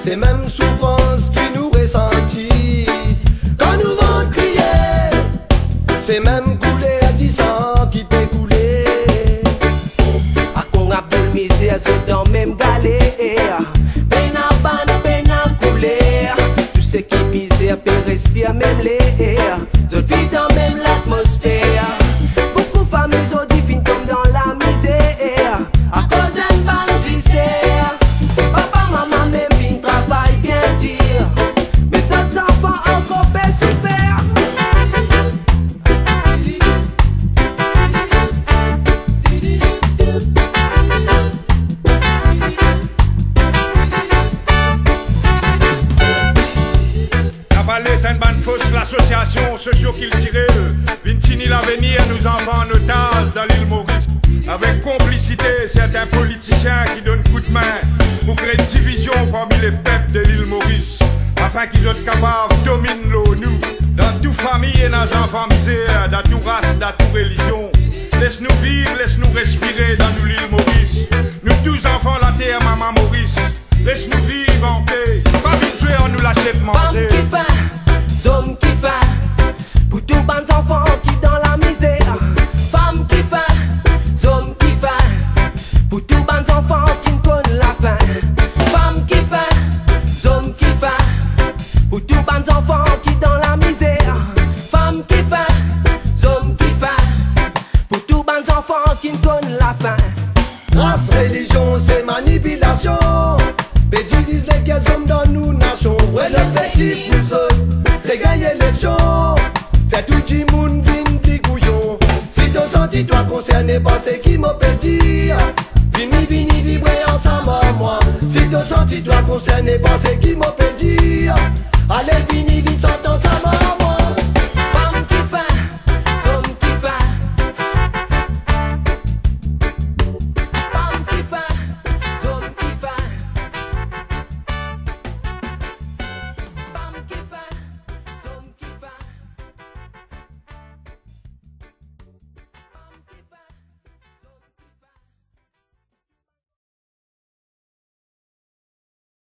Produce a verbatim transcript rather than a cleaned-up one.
ces mêmes souffrances qui nous ressentit. Quand nous vont crier, ces mêmes coulées à dix ans qui peut couler. A qu'on a pour le misère, c'est dans même galère. Ben à ban, ben à couler. Tout ce qui misère peut respirer même l'air. Je vis dans même l'atmosphère. Beaucoup de familles aujourd'hui finissent comme dans la misère. À cause d'un ban viscère. Papa, maman même fin travail bien dire. Mais autres enfants encore bien souffert. C'est une bonne fausse, l'association socio qu'il tirait Vintini l'avenir nous envoie en otage dans l'île Maurice. Avec complicité, certains politiciens qui donnent coup de main pour créer une division parmi les peuples de l'île Maurice, afin qu'ils soient capables de dominer l'ONU dans toute famille et dans les enfants misères, dans toute race, dans toute religion. Laisse-nous vivre, laisse-nous respirer dans nous l'île Maurice. Nous tous enfants la terre, maman Maurice. Laisse-nous vivre en paix. Pas vite jouer, on nous l'achète manger. Hommes qui fait, pour tous les enfants qui dans la misère. Femmes qui fait, hommes qui fait, pour tous les enfants qui ne connaissent la faim. Femmes qui fait, hommes qui fait, pour tous les enfants qui dans la misère. Femmes qui fait, hommes qui fait, pour tous les enfants qui ne connaissent la faim. Race, religion, c'est manipulation. Pe divise les guerres hommes dans nos nations. Ouais, l'objectif nous autres, c'est gagner l'élection. Fait tout le monde vin bigouillon. Si ton senti toi concerné par ce qui m'a pétit, vini, vini, vibrer ensemble à moi. Si ton senti toi concerné par ce qui m'a pétit, allez, vini, vite, s'entend ensemble.